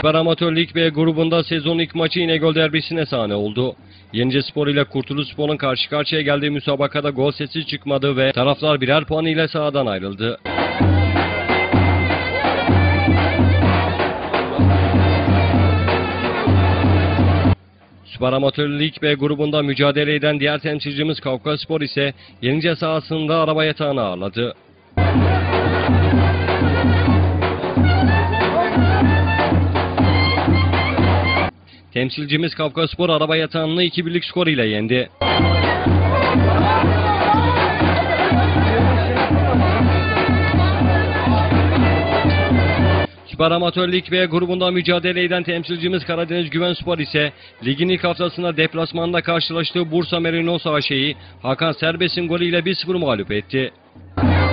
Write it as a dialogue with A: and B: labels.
A: Süper Amatör Lig B grubunda sezon ilk maçı İnegöl derbisine sahne oldu. Yenice ile Kurtuluşspor'un karşı karşıya geldiği müsabakada gol sesi çıkmadı ve taraflar birer puan ile sahadan ayrıldı. Süper Amatör Lig B grubunda mücadele eden diğer temsilcimiz Kafkaspor ise Yenice sahasında araba yatağını ağırladı. Temsilcimiz Kafkaspor araba yatağını 2-1'lik skor ile yendi. Süper Amatör Lig B grubunda mücadele eden temsilcimiz Karadeniz Güvenspor ise ligin ilk haftasında deplasmanda karşılaştığı Bursa Merinos AŞ'yi Hakan Serbest'in golüyle 1-0 mağlup etti.